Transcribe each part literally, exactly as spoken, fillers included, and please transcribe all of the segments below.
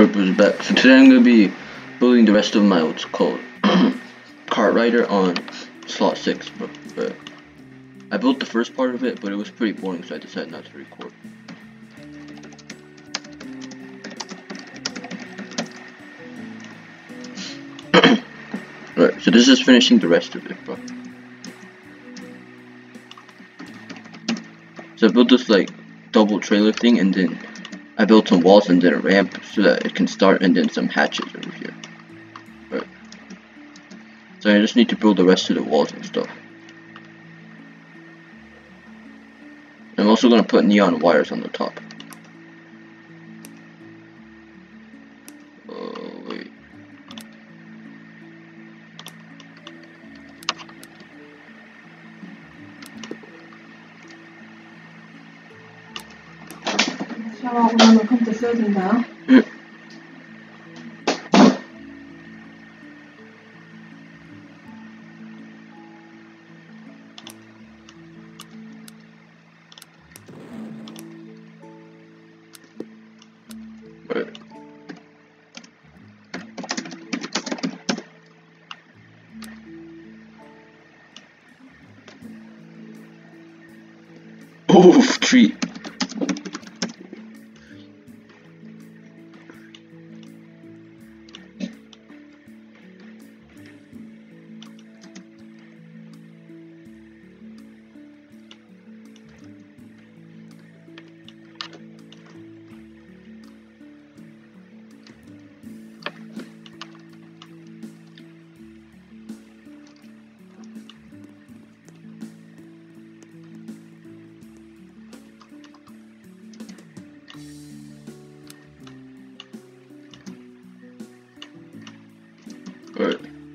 Purpose back. So today I'm going to be building the rest of my what's called Kart Rider on slot six, but, but I built the first part of it, but it was pretty boring, so I decided not to record. Right, so this is finishing the rest of it, bro. So I built this like double trailer thing, and then I built some walls and then a ramp so that it can start, and then some hatches over here. Right. So I just need to build the rest of the walls and stuff. I'm also going to put neon wires on the top. Oh, wait. 샤워하고 나면 컴퓨터 써야 된다. 응. Right. Oof, tree. Right.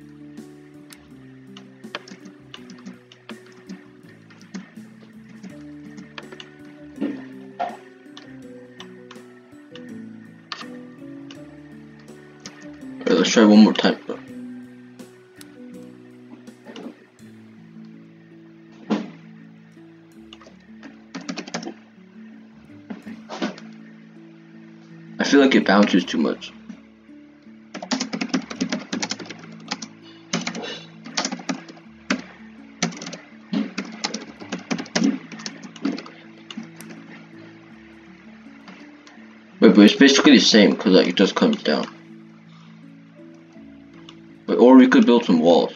Alright, let's try one more time, bro. I feel like it bounces too much. Wait, but it's basically the same because like it just comes down. Wait, or we could build some walls.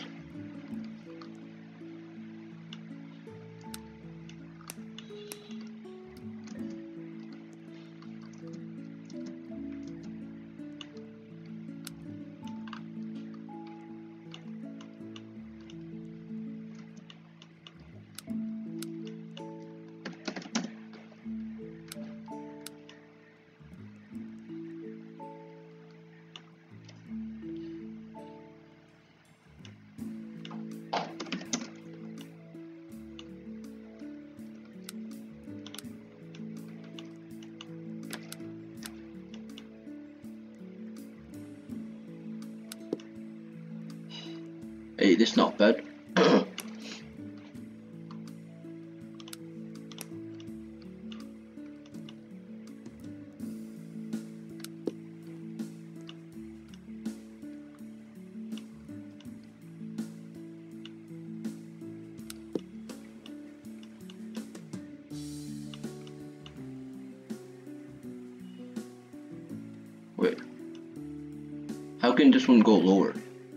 Hey, this is not bad. Wait. How can this one go lower?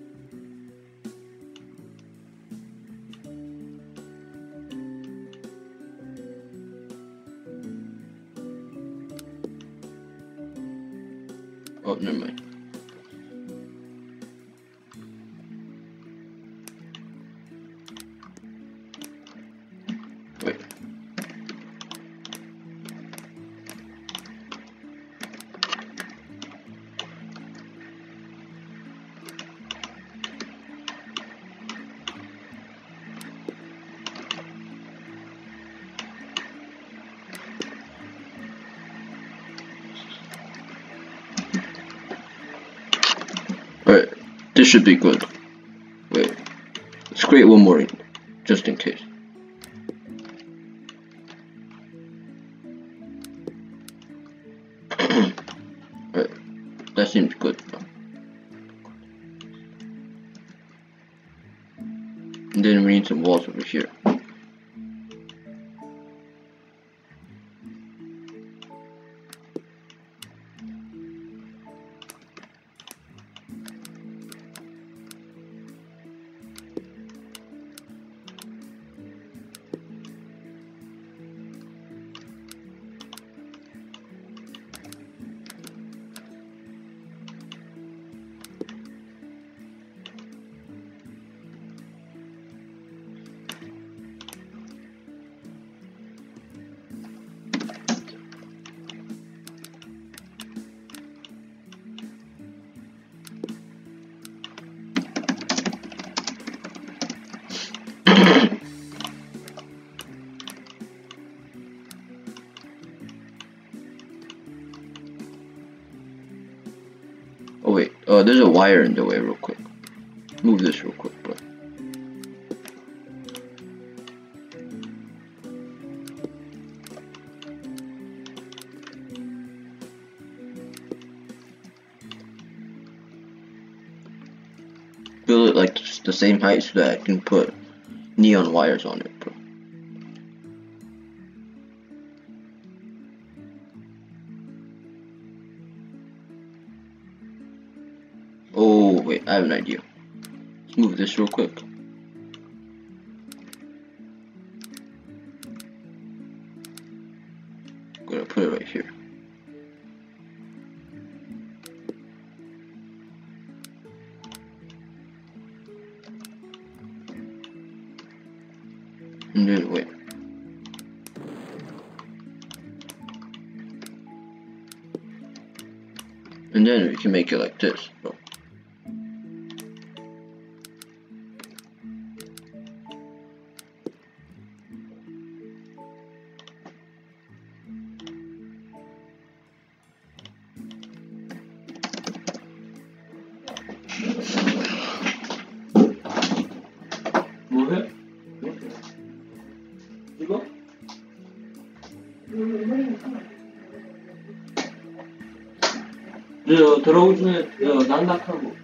Oh, never mind. Wait. Alright, this should be good. Wait, let's create one more, just in case. Alright, That seems good, bro. And then we need some walls over here. Oh wait, uh, there's a wire in the way real quick. Move this real quick, bro. Build it like the same height so that I can put neon wires on it, bro. Oh wait, I have an idea. Let's move this real quick. I'm gonna put it right here. And then wait. And then we can make it like this, bro. 뭐해? 이거? 저 들어오기 전에 난닥하고.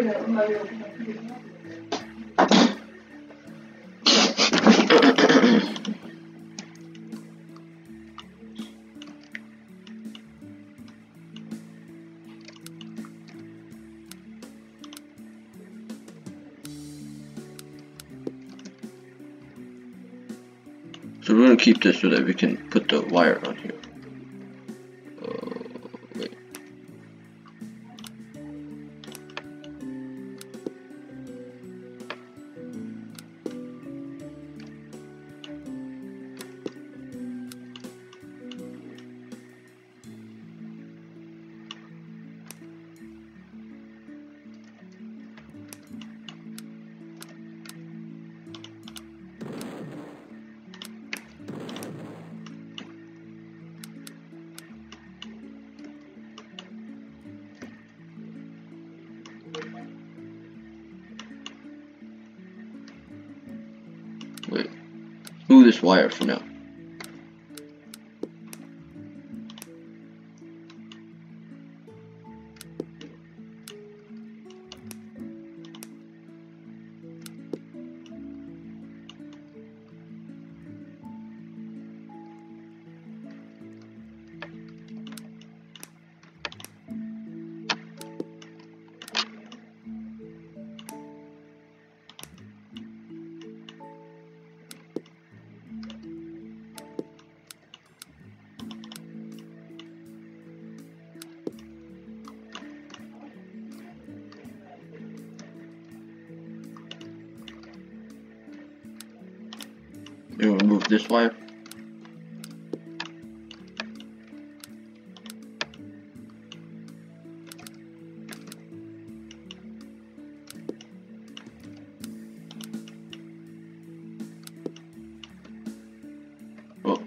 So we're gonna keep this so that we can put the wire on here. Uh, wait. Wait, move this wire for now. Then we'll remove this wire. Oh.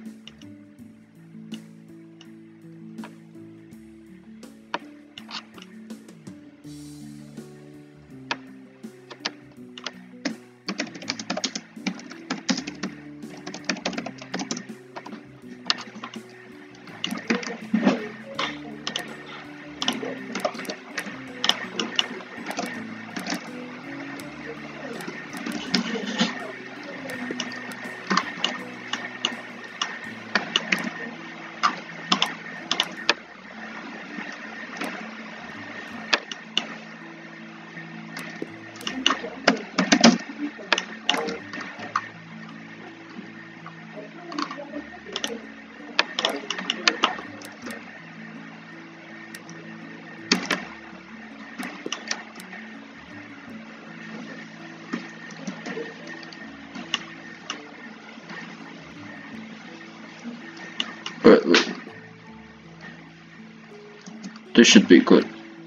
This should be good.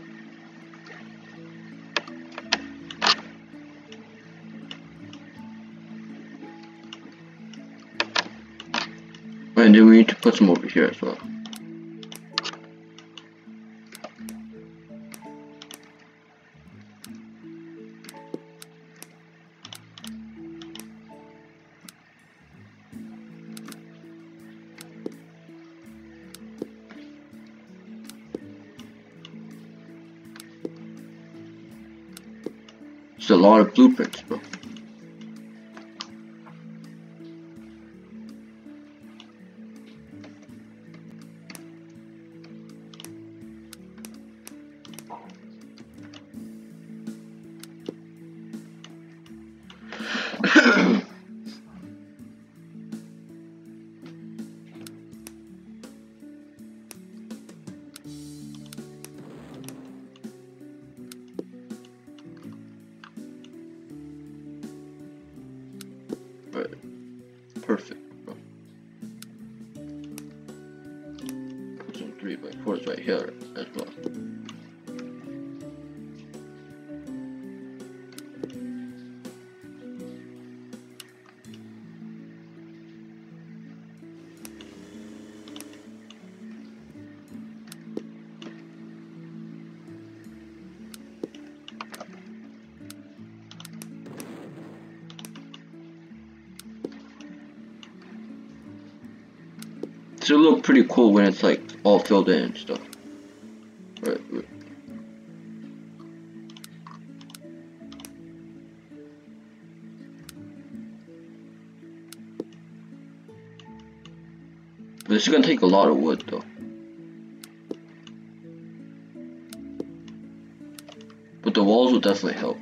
And then we need to put some over here as well. It's a lot of blueprints, bro. Right. Perfect, bro. Put some three by fours right here as well. It'll look pretty cool when it's like all filled in and stuff. Right, right. But this is gonna take a lot of wood though. But the walls will definitely help.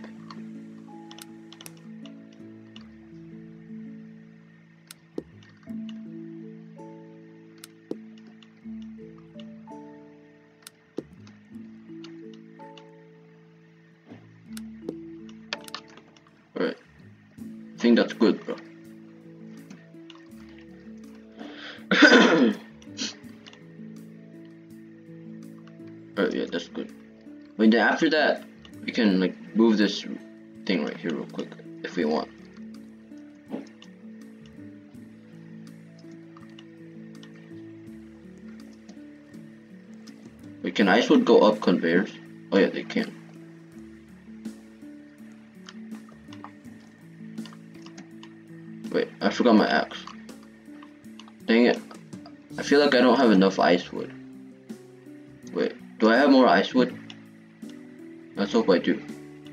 Alright. I think that's good, bro. Alright, yeah, that's good. But then after that, we can like move this thing right here real quick if we want. Wait, can icewood go up conveyors? Oh yeah, they can. Wait, I forgot my axe. Dang it. I feel like I don't have enough icewood. Wait, do I have more icewood? Let's hope I do.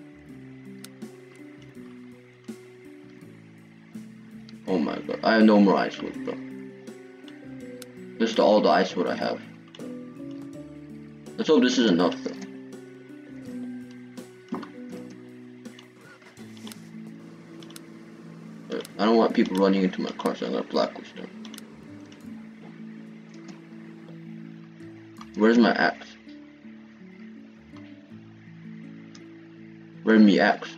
Oh my god, I have no more icewood, bro. This is all the icewood I have. Let's hope this is enough, though. I don't want people running into my car, so I'm gonna blacklist them. Where's my axe? Where's me axe?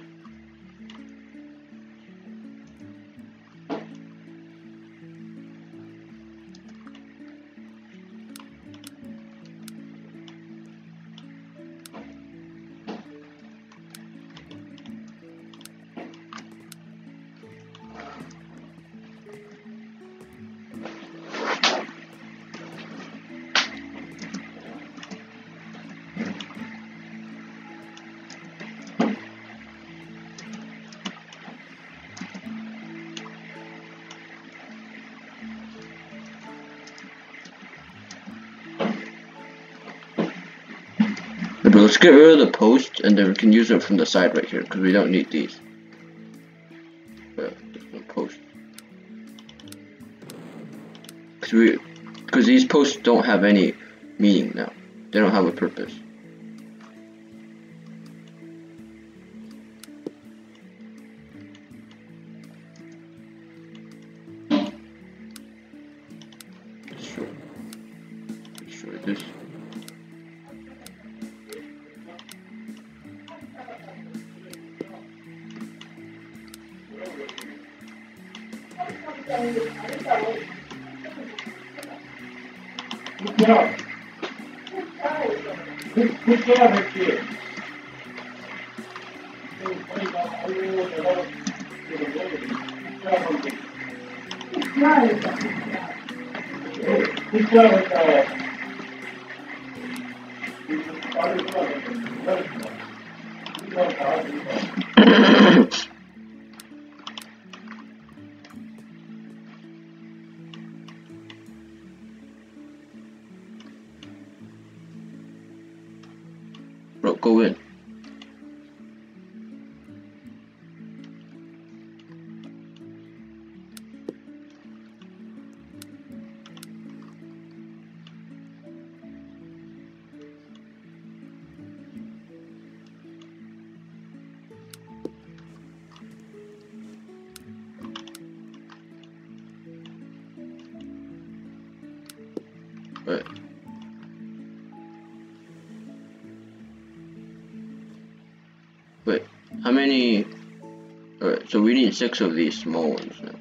But let's get rid of the post and then we can use it from the side right here because we don't need these. But there's no post. Because we, because these posts don't have any meaning now. They don't have a purpose. Destroy. Destroy this. Bro, go in. Right. Wait, how many? Alright, so we need six of these small ones now.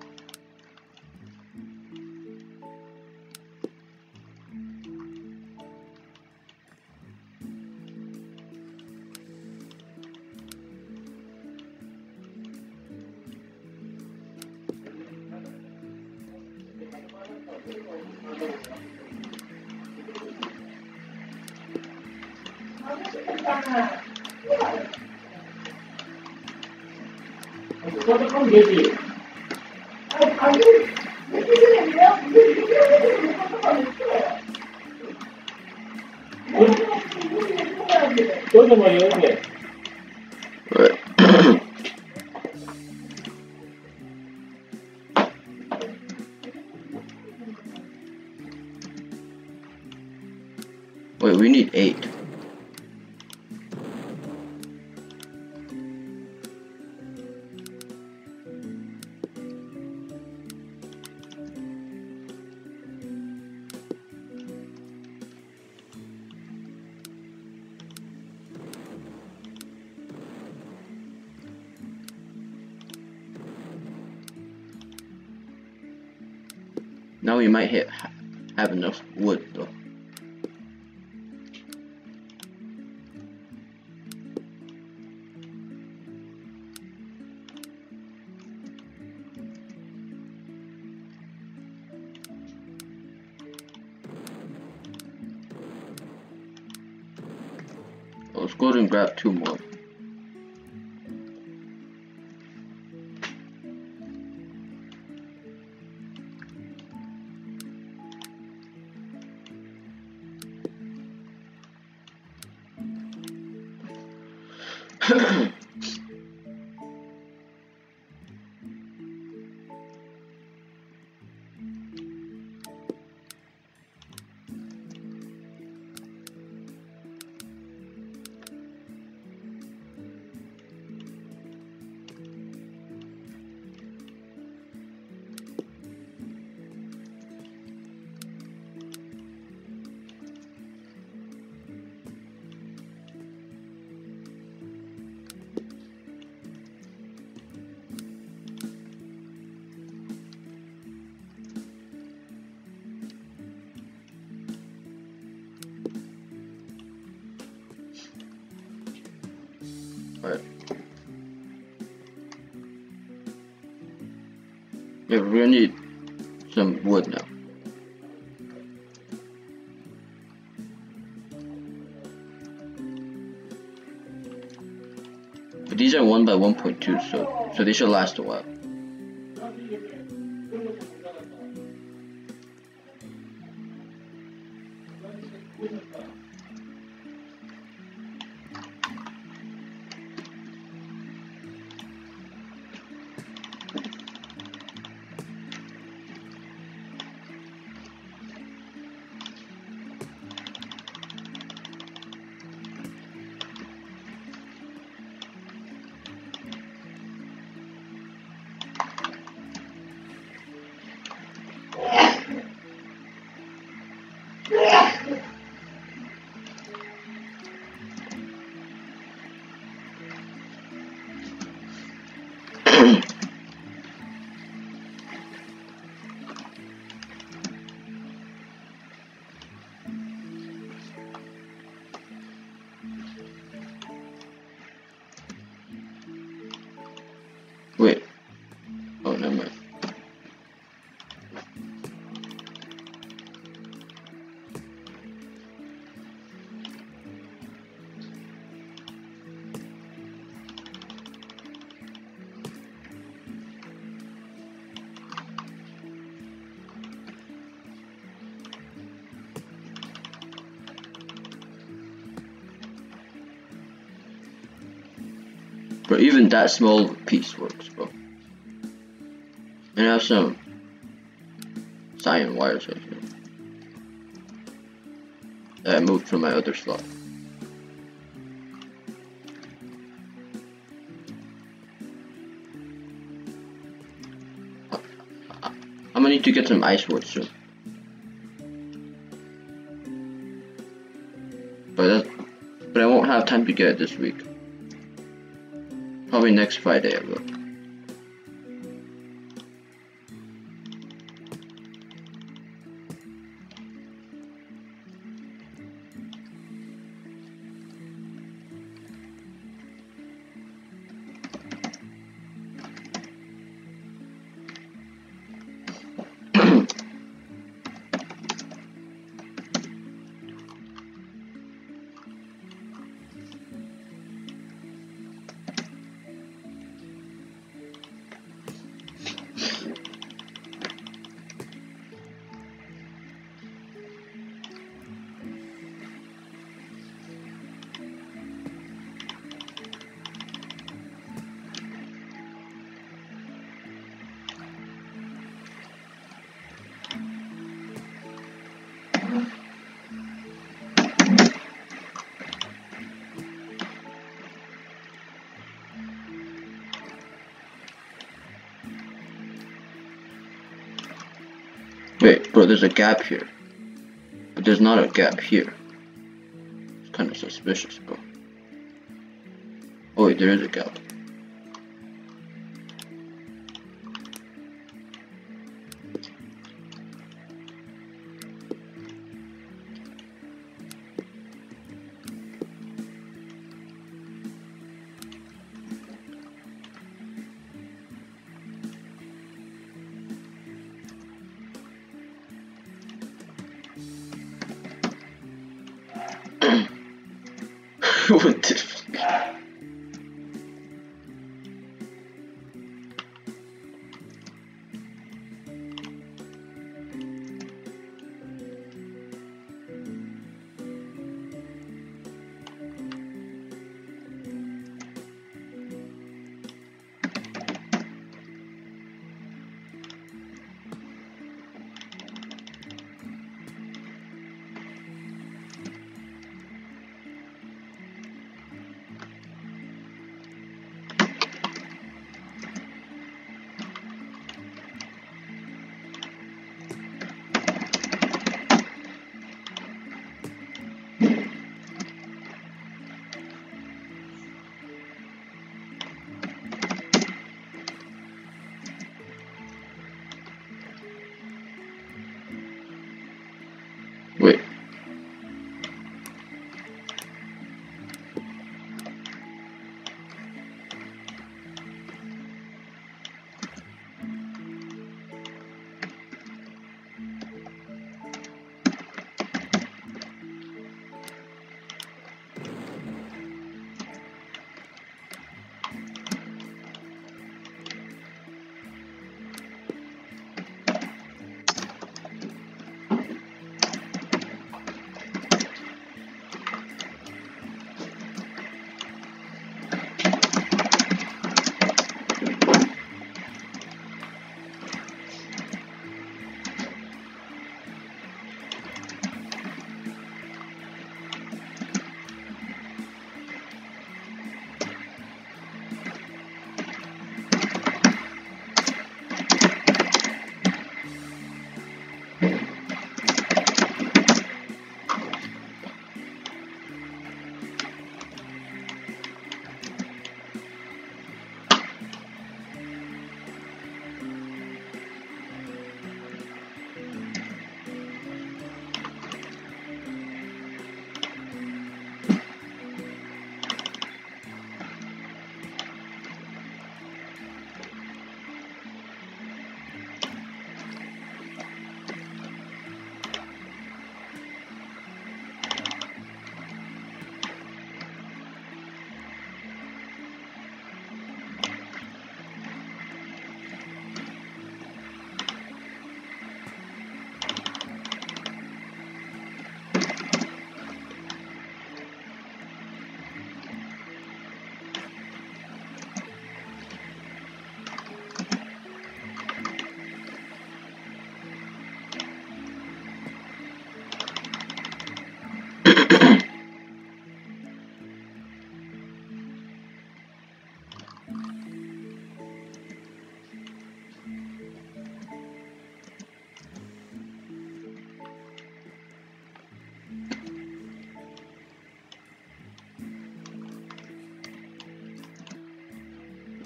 Right. Wait, we need eight. Now we might hit, have enough wood though. Let's go ahead and grab two more. Alright. Yeah, we're gonna need some wood now. But these are one by one point two, so so they should last a while. Bro, even that small piece works, bro. And I have some cyan wires right here that I moved from my other slot. I'm gonna need to get some ice wood soon. But that, but I won't have time to get it this week. Probably next Friday I will. Wait, bro, there's a gap here. But there's not a gap here. It's kind of suspicious, bro. Oh wait, there is a gap. What the fuck?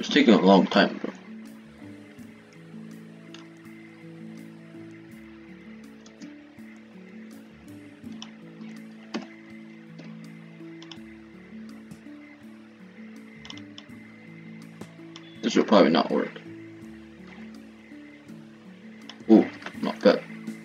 It's taking a long time, bro. This will probably not work. Ooh, not bad.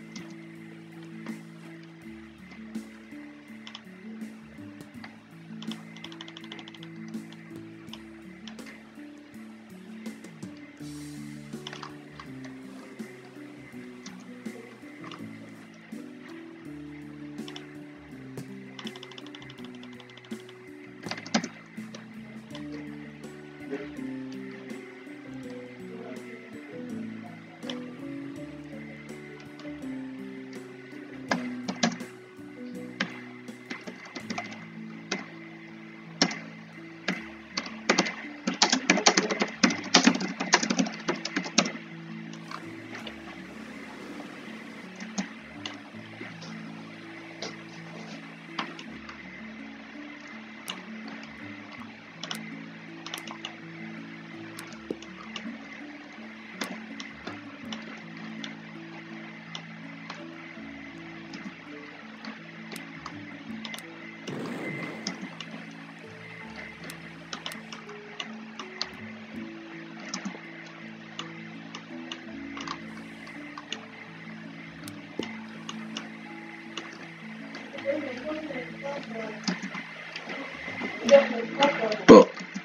Bro.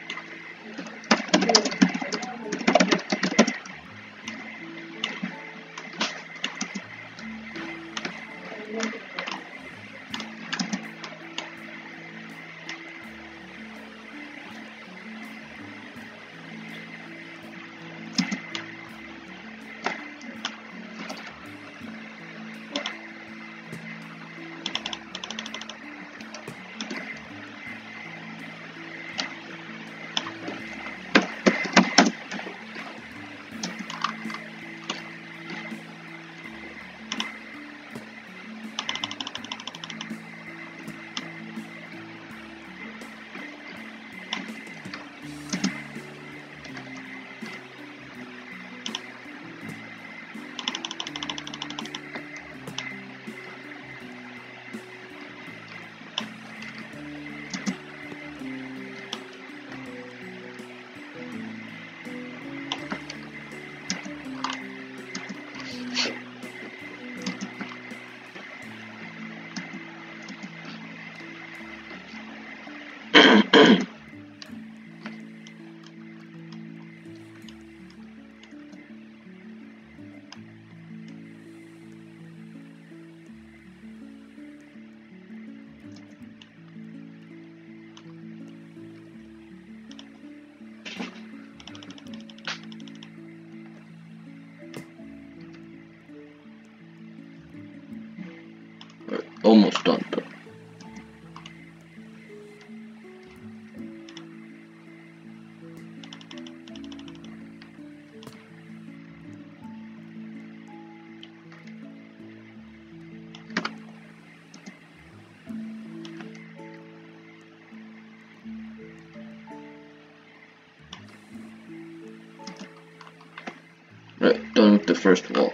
Almost done, bro. Right, done with the first wall.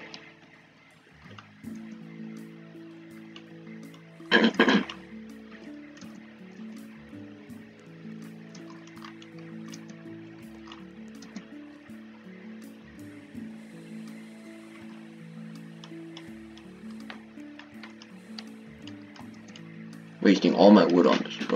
Wasting all my wood on this, bro.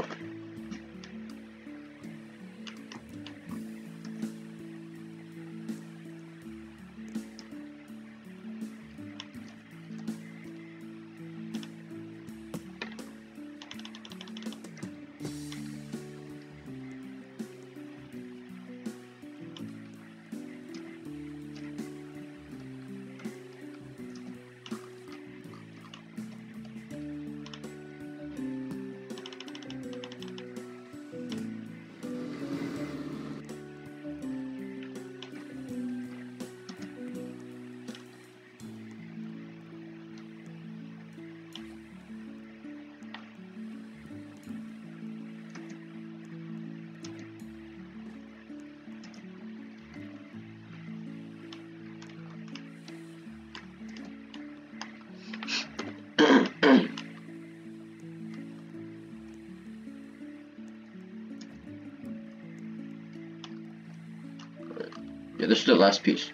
Yeah, this is the last piece.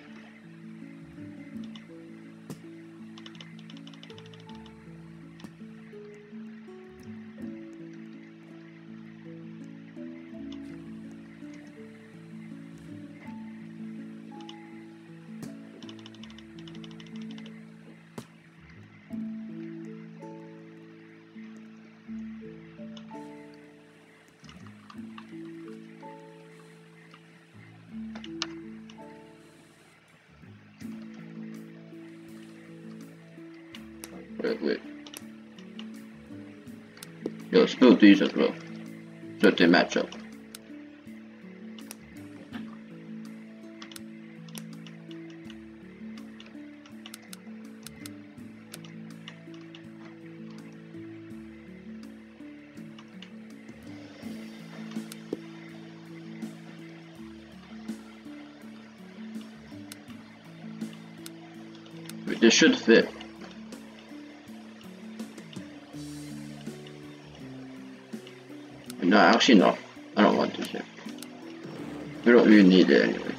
Wait, wait. Yeah, let's build these as well, so that they match up. Wait, this should fit. No, actually no. I don't want this here. We don't really need it anyways.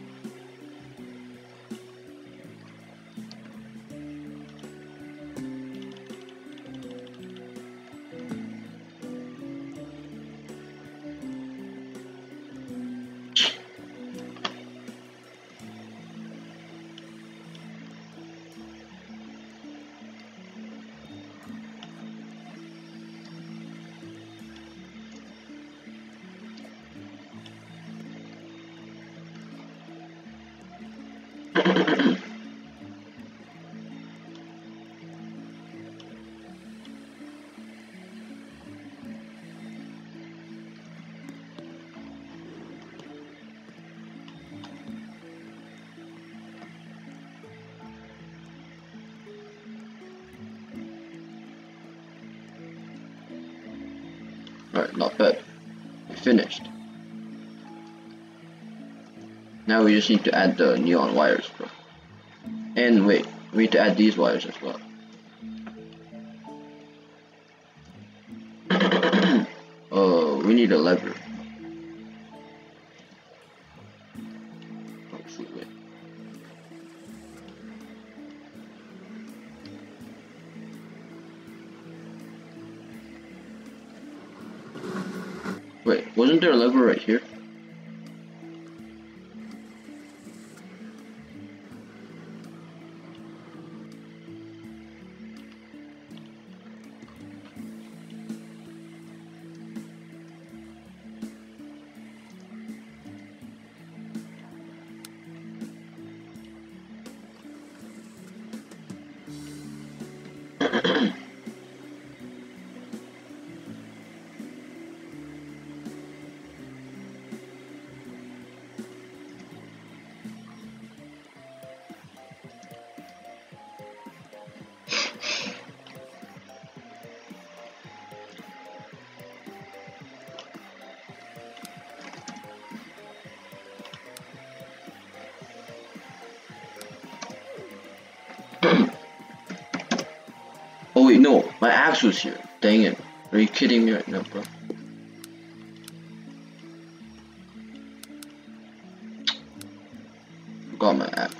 Alright, not bad. We finished. Now we just need to add the neon wires, bro. And wait, we need to add these wires as well. Oh, we need a lever. Oh shoot, wait. Wait, wasn't there a lever right here? Oh wait, no, my axe was here. Dang it. Are you kidding me right now, bro? Forgot my axe.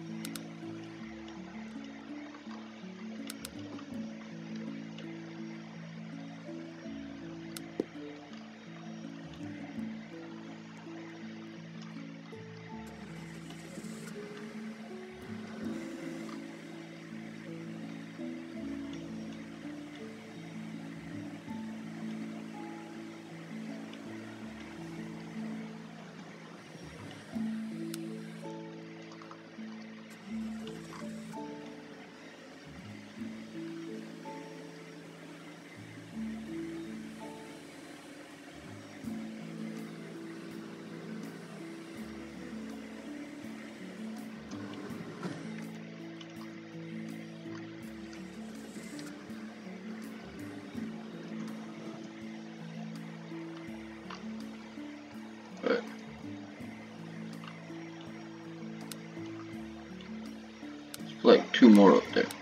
Alright. It's like two more up there.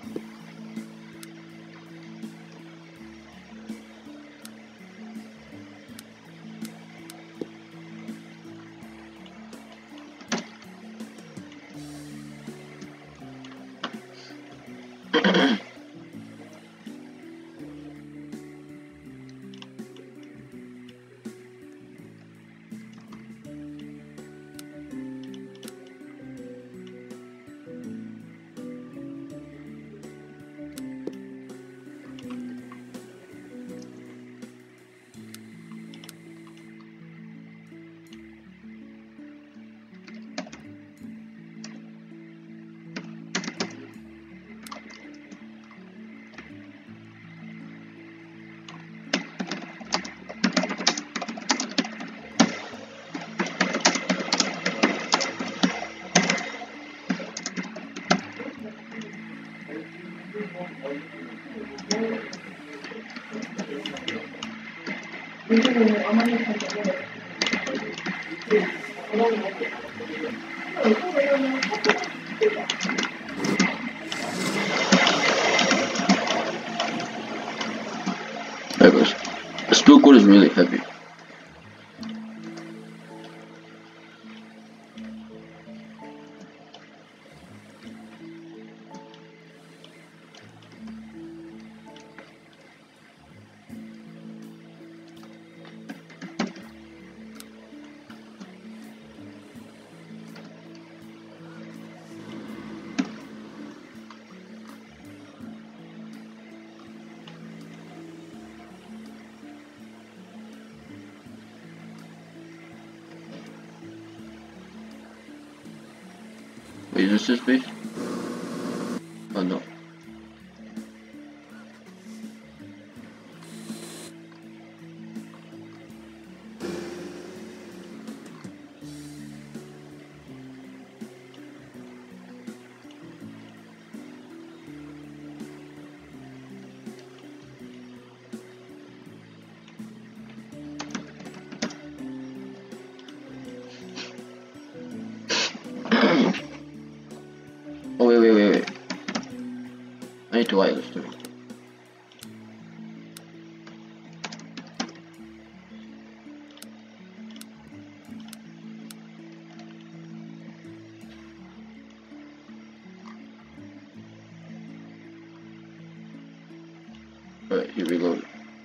요즘에는 어머니한테 그런 거 There it goes. The spill cord is really heavy. Wait, is this his base? Oh no. Oh wait, wait, wait, wait. I need to wire this through. Alright, he reloaded.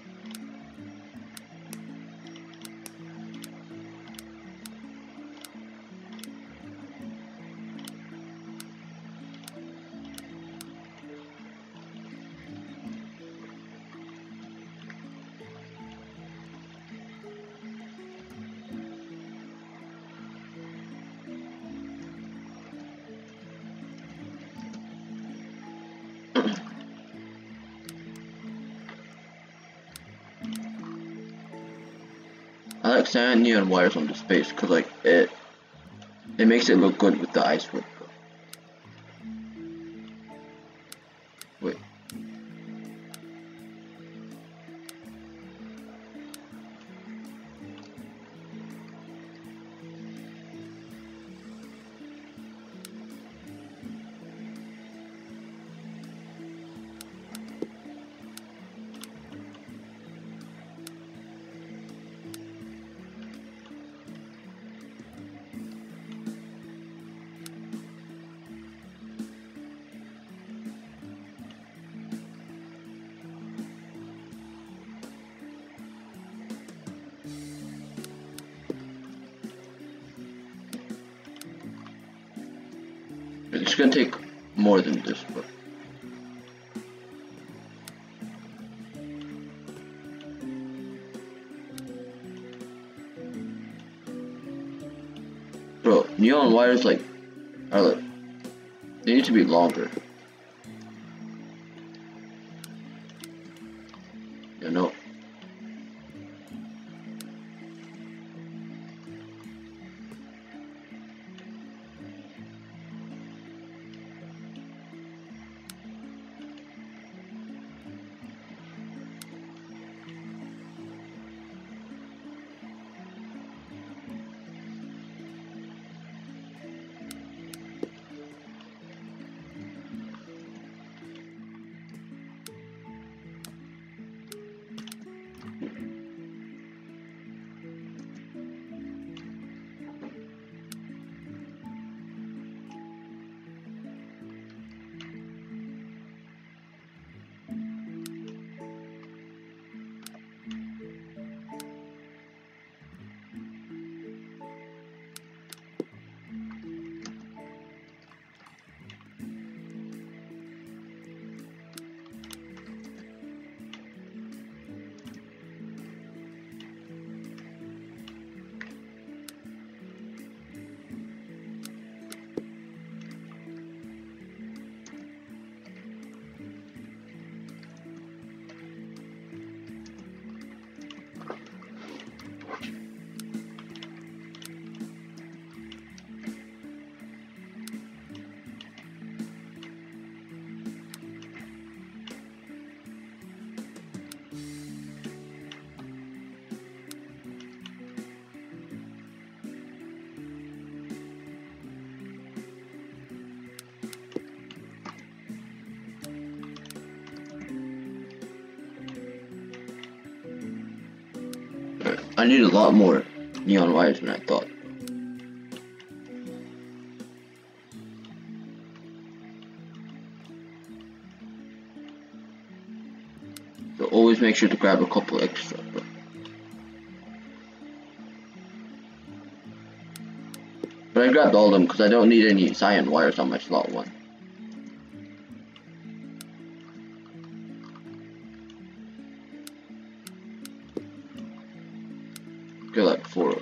I like sand neon wires on the space because like it it makes it look good with the ice work. Wait. It's gonna take more than this, but bro, neon wires like are like they need to be longer. You know. I need a lot more neon wires than I thought. So always make sure to grab a couple extra. But But I grabbed all of them because I don't need any cyan wires on my slot one. Get like four.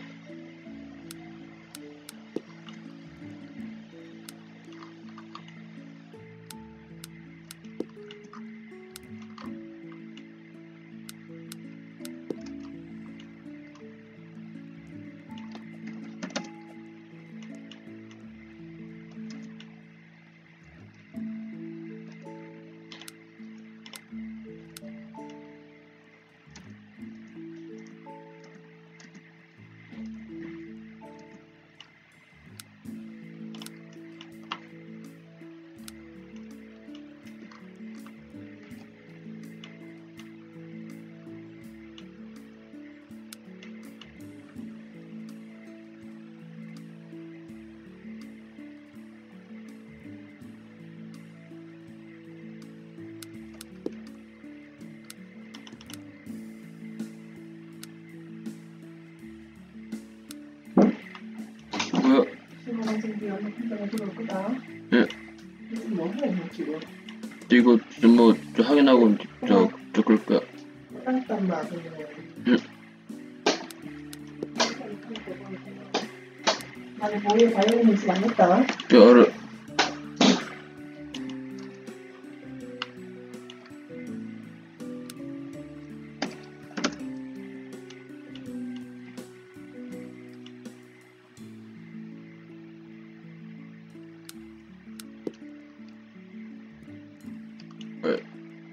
뭐야? 수고가 좀 위험한 판단을 들어올 거다. 예. 뭐 해, 지금? 이거 좀 뭐 확인하고 저, 저 그럴 거야. 딴딴 맛은. 응. 나는 보이에 바이오리스 망했다. 야, 알아. Right.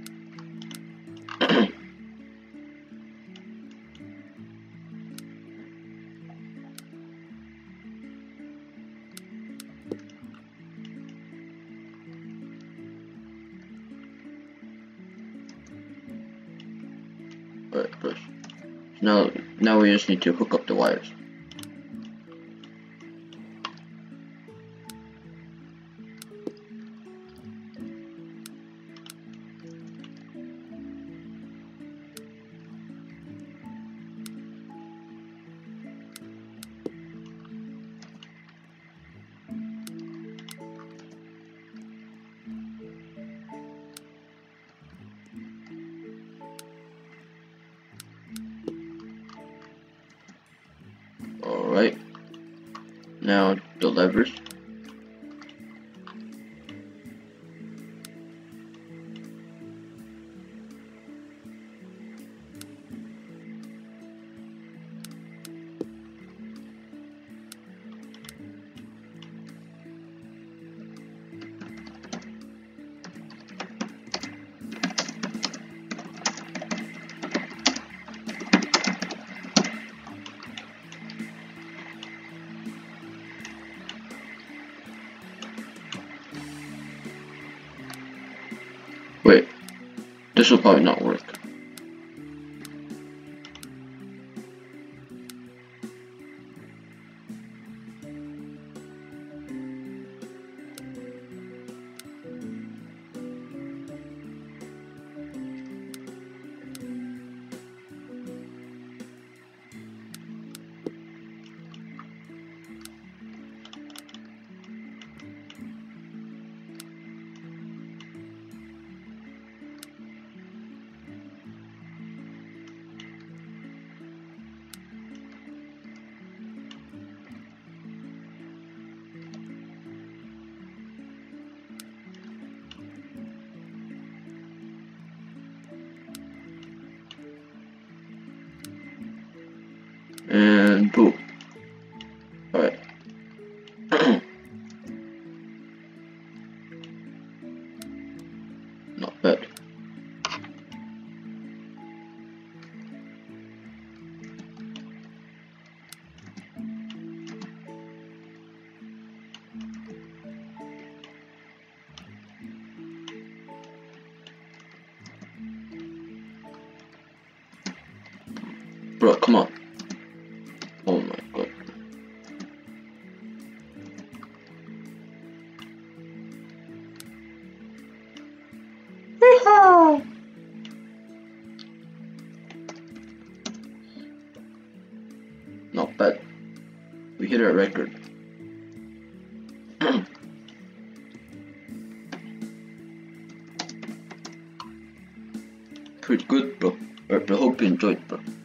Alright, push. So now, now we just need to hook up the wires. Alright, now the levers. Wait, this will probably not work. And boom. Alright. Not bad. Bro, come on. Yeehaw! Not bad. We hit our record. Pretty good, bro. I hope you enjoyed, bro.